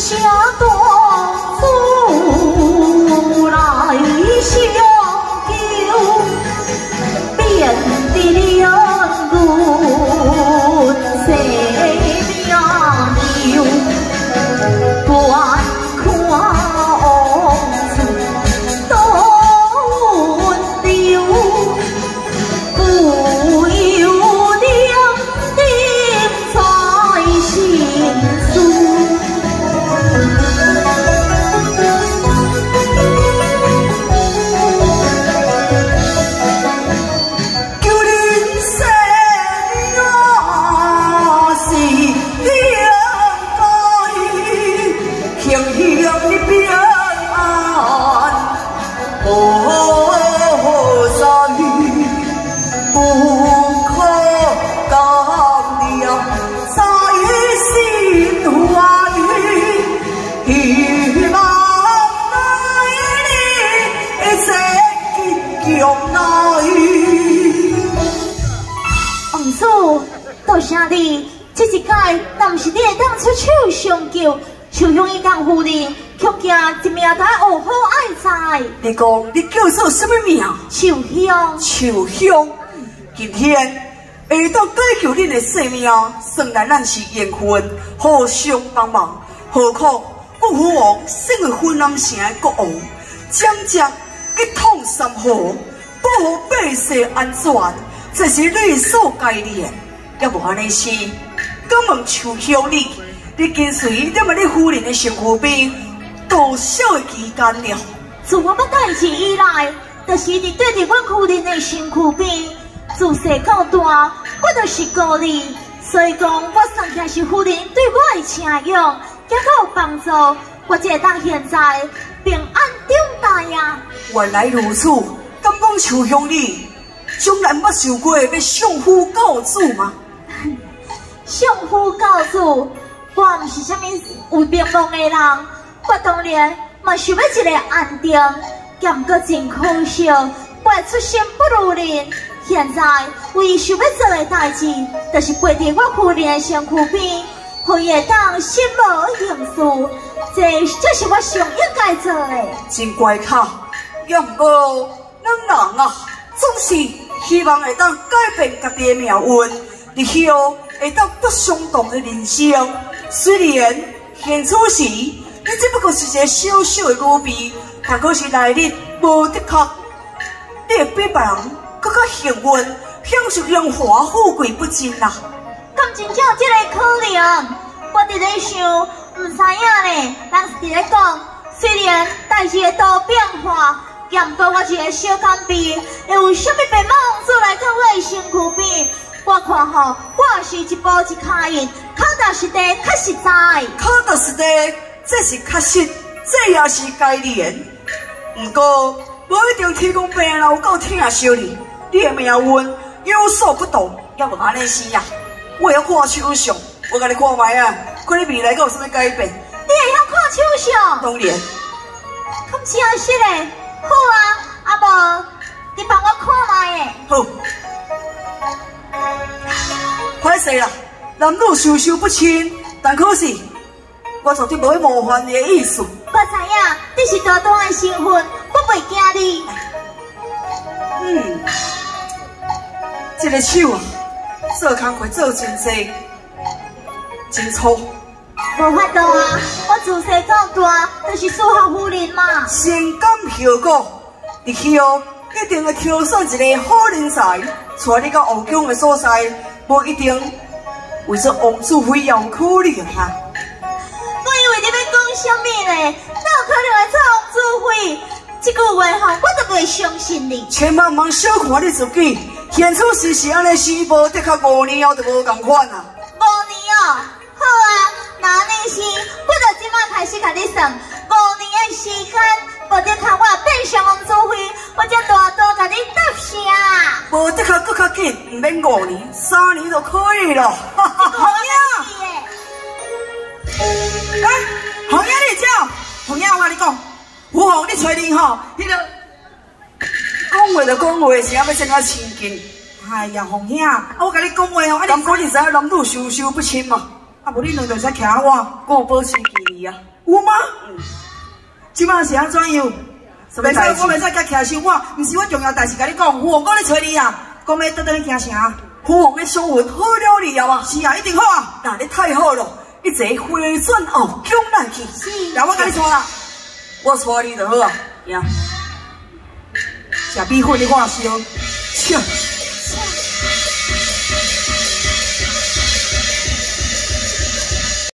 下当主来相救，遍地两路谁苗牛，观看处都丢，不由两定在心书。多谢你，这一届若毋是你会当出手相救，就用伊共夫人，恐惊一命在学好爱在。 你讲你叫做什么名？ 秋香。 秋香，今天会当解救恁的性命，算来咱是缘分，互相帮忙。何况国父王身为云南城的国王，将去统三河，保护百姓安全，这是你所该练。要无安尼是，敢问秋香你跟随了你夫人的身躯边多少的期间了？ 自我要代志以来，就是一直对着阮夫人的身躯边，自细到大，我就是顾你，所以讲我算起来是夫人对我的请仰，也有帮助，我才会当现在平安长大呀。 原来如此，敢讲秋香你从来捌受过要相夫教子吗？ 相夫教子，我毋是啥物有名望的人，我当然嘛想要一个安定，但不过真可惜，我出身不如人。现在唯一想要做的代志，就是陪在我夫人的身躯边，互伊会当心无形事，这是我上应该做的。 真怪卡，也不过咱人啊，总是希望会当改变家己的命运，日后会当不相同的人生。虽然现此时你只不过是一个小小的女婢，但可是内里无的确，你会比别人更加幸运，享受荣华富贵不尽啦。 敢真正有这个可能？我伫咧想，唔知影呢。人是伫咧讲，虽然代志会多变化，但不过我一个小干婢，会有啥物白马王子来到我的身躯边？我看吼，我是一步一脚印，脚踏实地，较实在。 脚踏实地，这是确实，这也是该练。不过，无一定天公病人有够疼惜你，你的命运有所不同，也无安尼是呀。我要看手相，我甲你看卖啊，看你未来有啥物改变。 你会晓看手相？ 当然。 咁真实嘞，好啊，啊无，你帮我看卖诶。 好。歹势啦，男女授受不亲，但可是我绝对无要冒犯你的意思。 我知影你是大大的身份，我袂惊你。 这个手啊，做工课做真济，真粗。 无法度啊，我自细到大就是属下夫人嘛。 先甘后果，日后一定会挑选一个好人才，带你到王宫的所在，无一定为做王子妃也有可能啊。 我以为你要讲什么呢？哪有可能会做王子妃？这句话吼，我都袂相信你。 千万莫小看你自己，现此时是安尼，时无的确5年后就无共款啊。 5年哦，好啊，那安尼是，我就即马开始甲你算5年的时间，无得靠我变成王子妃，我才大刀甲你搭下。 无得确搁较紧，唔免5年，3年就可以了。 好呀！ 红爷你照，红爷我甲你讲，我红你找你吼，迄个讲话就讲话，是要怎啊亲近？哎呀，红爷，我甲你讲话哦，敢讲你知影男女授受不亲嘛？啊，无你两个才徛我，我有保持距离啊。 有吗？即摆是安怎样？ 袂使，我袂使甲徛伤晚，毋是我重要代志，甲你讲，父王我咧找你啊，讲要倒转去行城。 父王的相魂好了了啊！ 是啊，一定好啊！ 那你太好了，一齐回转后宫来去。 是。 然后我甲你带啦， 我带你就好啊。呀， 食米粉你看烧， 切。